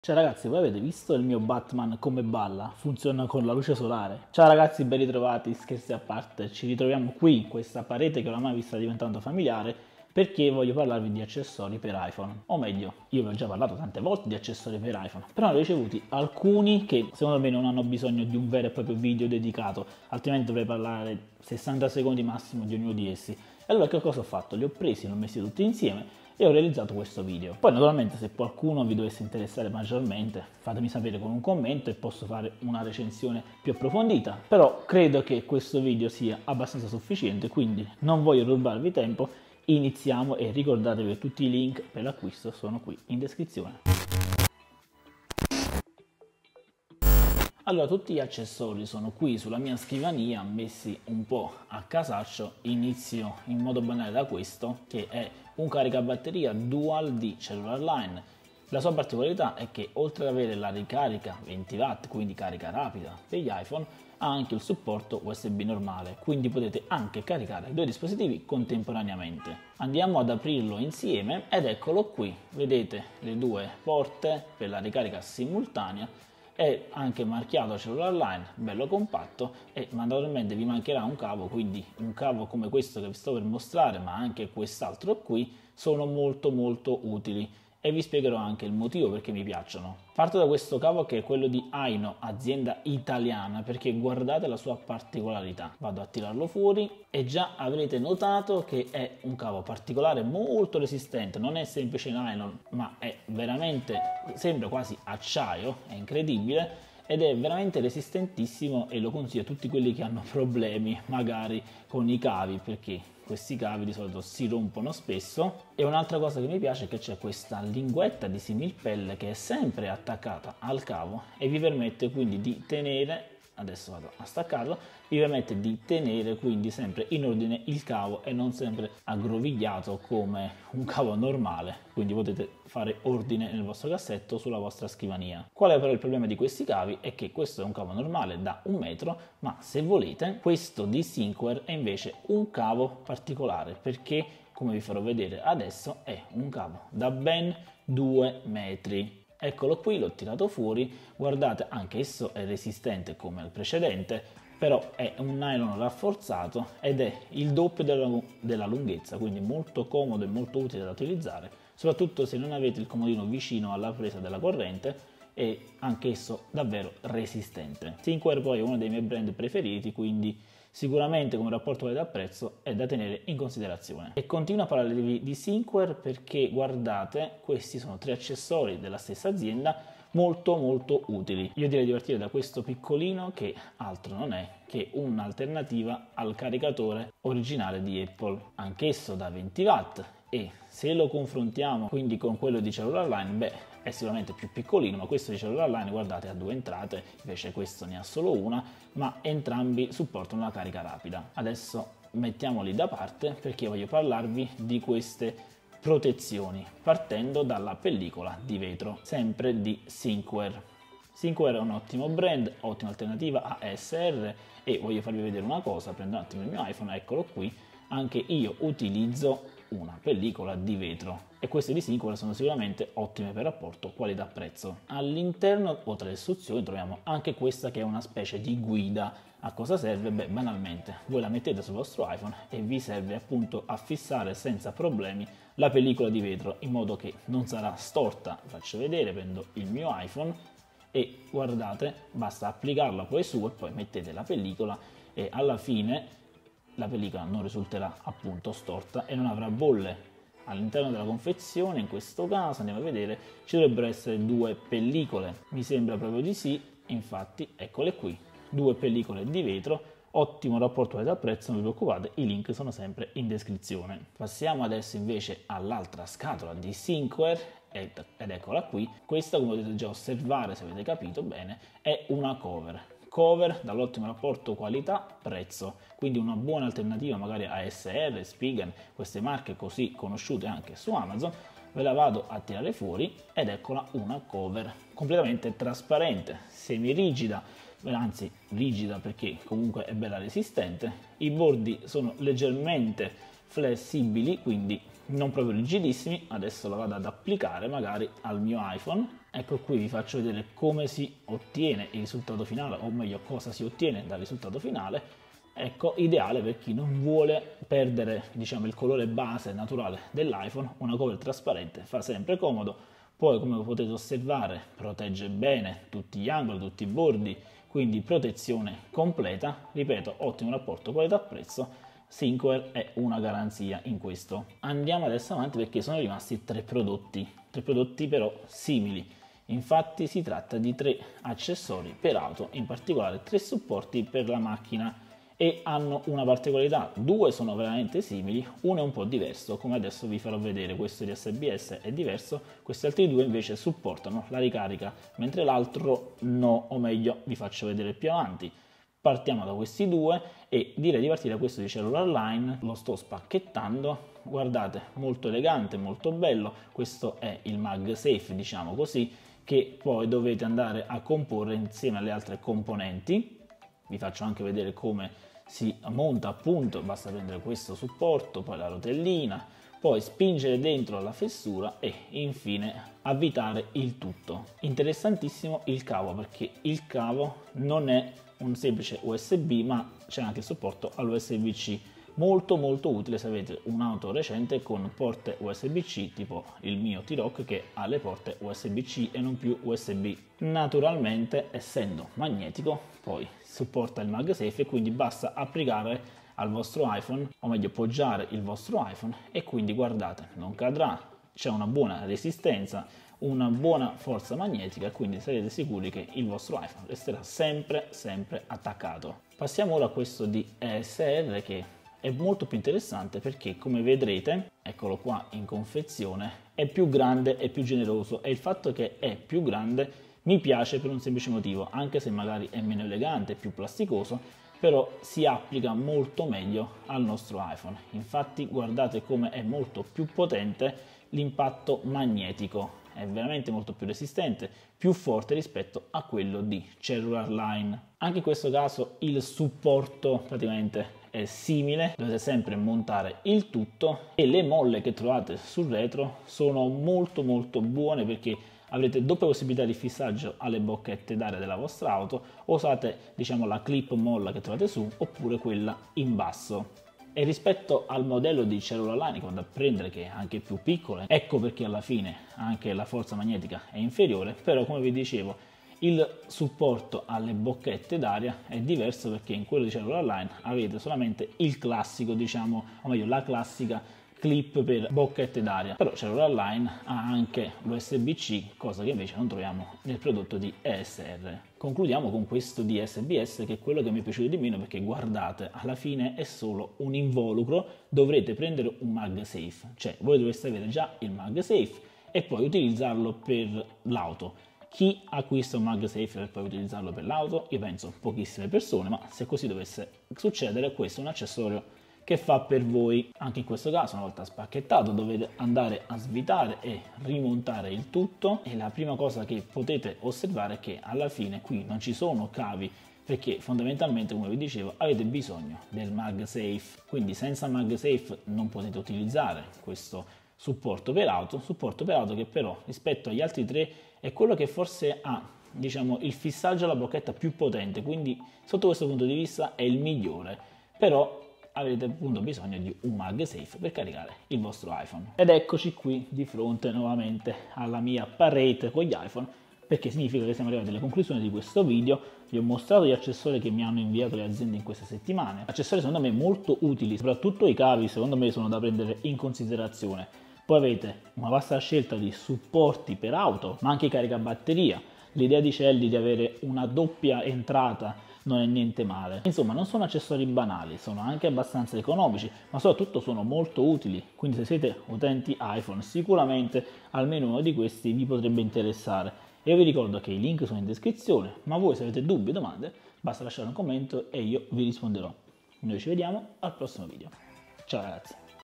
Ciao ragazzi, voi avete visto il mio Batman come balla? Funziona con la luce solare. Ciao ragazzi, ben ritrovati, scherzi a parte. Ci ritroviamo qui in questa parete che oramai vi sta diventando familiare perché voglio parlarvi di accessori per iPhone. O meglio, io vi ho già parlato tante volte di accessori per iPhone, però ne ho ricevuti alcuni che secondo me non hanno bisogno di un vero e proprio video dedicato, altrimenti dovrei parlare 60 secondi massimo di ognuno di essi. E allora che cosa ho fatto? Li ho presi, li ho messi tutti insieme e ho realizzato questo video. Poi naturalmente se qualcuno vi dovesse interessare maggiormente fatemi sapere con un commento e posso fare una recensione più approfondita, però credo che questo video sia abbastanza sufficiente, quindi non voglio rubarvi tempo, iniziamo e ricordatevi che tutti i link per l'acquisto sono qui in descrizione. Allora, tutti gli accessori sono qui sulla mia scrivania, messi un po' a casaccio. Inizio in modo banale da questo, che è un caricabatteria dual di Cellular Line. La sua particolarità è che oltre ad avere la ricarica 20 watt, quindi carica rapida per gli iPhone, ha anche il supporto USB normale, quindi potete anche caricare i due dispositivi contemporaneamente. Andiamo ad aprirlo insieme ed eccolo qui, vedete le due porte per la ricarica simultanea. È anche marchiato Cellular Line, bello compatto, e naturalmente vi mancherà un cavo, quindi un cavo come questo che vi sto per mostrare, ma anche quest'altro qui, sono molto utili e vi spiegherò anche il motivo perché mi piacciono. Parto da questo cavo che è quello di Aino, azienda italiana, perché guardate la sua particolarità. Vado a tirarlo fuori e già avrete notato che è un cavo particolare, molto resistente, non è semplice nylon, ma è veramente, sembra quasi acciaio, è incredibile. Ed è veramente resistentissimo e lo consiglio a tutti quelli che hanno problemi magari con i cavi, perché questi cavi di solito si rompono spesso. E un'altra cosa che mi piace è che c'è questa linguetta di similpelle che è sempre attaccata al cavo e vi permette quindi di tenere, adesso vado a staccarlo, vi permette di tenere quindi sempre in ordine il cavo e non sempre aggrovigliato come un cavo normale, quindi potete fare ordine nel vostro cassetto sulla vostra scrivania. Qual è però il problema di questi cavi? È che questo è un cavo normale da 1 metro, ma se volete questo di Thinkware è invece un cavo particolare, perché come vi farò vedere adesso è un cavo da ben 2 metri. Eccolo qui, l'ho tirato fuori, guardate anche esso è resistente come il precedente, però è un nylon rafforzato ed è il doppio della lunghezza, quindi molto comodo e molto utile da utilizzare, soprattutto se non avete il comodino vicino alla presa della corrente, e anche esso davvero resistente. Thinkware poi è uno dei miei brand preferiti, quindi sicuramente come rapporto qualità-prezzo è da tenere in considerazione. E continuo a parlarvi di Thinkware perché guardate, questi sono 3 accessori della stessa azienda molto utili. Io direi di partire da questo piccolino che altro non è che un'alternativa al caricatore originale di Apple, anch'esso da 20 watt, e se lo confrontiamo quindi con quello di Cellular Line, beh, è sicuramente più piccolino, ma questo di Cellular Line, guardate, ha 2 entrate, invece questo ne ha solo una, ma entrambi supportano la carica rapida. Adesso mettiamoli da parte perché voglio parlarvi di queste protezioni, partendo dalla pellicola di vetro, sempre di Thinkware. Thinkware è un ottimo brand, ottima alternativa a ASR, e voglio farvi vedere una cosa, prendo un attimo il mio iPhone, eccolo qui, anche io utilizzo una pellicola di vetro e queste di Thinkware sono sicuramente ottime per rapporto qualità-prezzo. All'interno, oltre alle istruzioni, troviamo anche questa che è una specie di guida. A cosa serve? Beh, banalmente, voi la mettete sul vostro iPhone e vi serve appunto a fissare senza problemi la pellicola di vetro in modo che non sarà storta. Vi faccio vedere, prendo il mio iPhone e guardate, basta applicarla poi su e poi mettete la pellicola e alla fine la pellicola non risulterà appunto storta e non avrà bolle. All'interno della confezione, in questo caso, andiamo a vedere, ci dovrebbero essere 2 pellicole, mi sembra proprio di sì, infatti eccole qui, 2 pellicole di vetro, ottimo rapporto qualità-prezzo, non vi preoccupate, i link sono sempre in descrizione. Passiamo adesso invece all'altra scatola di Thinkware ed eccola qui. Questa, come potete già osservare, se avete capito bene, è una cover dall'ottimo rapporto qualità-prezzo, quindi una buona alternativa magari a ASR, Spigen, queste marche così conosciute anche su Amazon. Ve la vado a tirare fuori ed eccola una cover completamente trasparente, semi rigida, anzi rigida perché comunque è bella resistente. I bordi sono leggermente flessibili, quindi non proprio rigidissimi. Adesso la vado ad applicare magari al mio iPhone. Ecco qui, vi faccio vedere come si ottiene il risultato finale, o meglio cosa si ottiene dal risultato finale. Ecco, ideale per chi non vuole perdere, diciamo, il colore base naturale dell'iPhone. Una cover trasparente fa sempre comodo. Poi, come potete osservare, protegge bene tutti gli angoli, tutti i bordi, quindi protezione completa. Ripeto, ottimo rapporto qualità-prezzo. Thinkware è una garanzia in questo. Andiamo adesso avanti perché sono rimasti tre prodotti però simili. Infatti si tratta di 3 accessori per auto, in particolare 3 supporti per la macchina, e hanno una particolarità: 2 sono veramente simili, uno è un po' diverso, come adesso vi farò vedere. Questo di SBS è diverso, questi altri 2 invece supportano la ricarica, mentre l'altro no, o meglio vi faccio vedere più avanti. Partiamo da questi 2 e direi di partire da questo di Cellular Line. Lo sto spacchettando, guardate, molto elegante, molto bello. Questo è il MagSafe, diciamo così, che poi dovete andare a comporre insieme alle altre componenti. Vi faccio anche vedere come si monta, appunto. Basta prendere questo supporto, poi la rotellina, poi spingere dentro la fessura e infine avvitare il tutto. Interessantissimo il cavo, perché il cavo non è un semplice USB, ma c'è anche il supporto all'USB-C. Molto utile se avete un'auto recente con porte USB-C, tipo il mio T-Roc che ha le porte USB-C e non più USB. Naturalmente, essendo magnetico, poi supporta il MagSafe e quindi basta applicare al vostro iPhone, o meglio poggiare il vostro iPhone, e quindi guardate, non cadrà, c'è una buona resistenza, una buona forza magnetica, quindi sarete sicuri che il vostro iPhone resterà sempre attaccato. Passiamo ora a questo di ESR, che è molto più interessante perché, come vedrete, eccolo qua in confezione, è più grande e più generoso, e il fatto che è più grande mi piace per un semplice motivo: anche se magari è meno elegante, più plasticoso, però si applica molto meglio al nostro iPhone. Infatti guardate come è molto più potente l'impatto magnetico, è veramente molto più resistente, più forte rispetto a quello di Cellular Line. Anche in questo caso il supporto praticamente è simile, dovete sempre montare il tutto, e le molle che trovate sul retro sono molto buone, perché avrete doppia possibilità di fissaggio alle bocchette d'aria della vostra auto. Usate, diciamo, la clip molla che trovate su, oppure quella in basso. E rispetto al modello di Cellular Line che vado a prendere, che è anche più piccolo, ecco perché alla fine anche la forza magnetica è inferiore, però come vi dicevo il supporto alle bocchette d'aria è diverso, perché in quello di Cellular Line avete solamente il classico, diciamo, o meglio la classica clip per bocchette d'aria, però Cellular Line ha anche l'USB-C, cosa che invece non troviamo nel prodotto di ESR. Concludiamo con questo di SBS, che è quello che mi è piaciuto di meno, perché guardate, alla fine è solo un involucro. Dovrete prendere un MagSafe, cioè voi dovreste avere già il MagSafe e poi utilizzarlo per l'auto. Chi acquista un MagSafe per poi utilizzarlo per l'auto? Io penso pochissime persone, ma se così dovesse succedere, questo è un accessorio che fa per voi. Anche in questo caso, una volta spacchettato, dovete andare a svitare e rimontare il tutto, e la prima cosa che potete osservare è che alla fine qui non ci sono cavi, perché fondamentalmente, come vi dicevo, avete bisogno del MagSafe, quindi senza MagSafe non potete utilizzare questo supporto per auto che però rispetto agli altri 3 è quello che forse ha, diciamo, il fissaggio alla bocchetta più potente, quindi sotto questo punto di vista è il migliore. Però avete appunto bisogno di un MagSafe per caricare il vostro iPhone. Ed eccoci qui di fronte nuovamente alla mia parete con gli iPhone, perché significa che siamo arrivati alle conclusioni di questo video. Vi ho mostrato gli accessori che mi hanno inviato le aziende in queste settimane, accessori secondo me molto utili, soprattutto i cavi secondo me sono da prendere in considerazione. Poi avete una vasta scelta di supporti per auto, ma anche caricabatteria. L'idea di Celly di avere una doppia entrata non è niente male. Insomma, non sono accessori banali, sono anche abbastanza economici, ma soprattutto sono molto utili. Quindi se siete utenti iPhone, sicuramente almeno uno di questi vi potrebbe interessare. E io vi ricordo che i link sono in descrizione, ma voi se avete dubbi o domande basta lasciare un commento e io vi risponderò. Noi ci vediamo al prossimo video. Ciao ragazzi!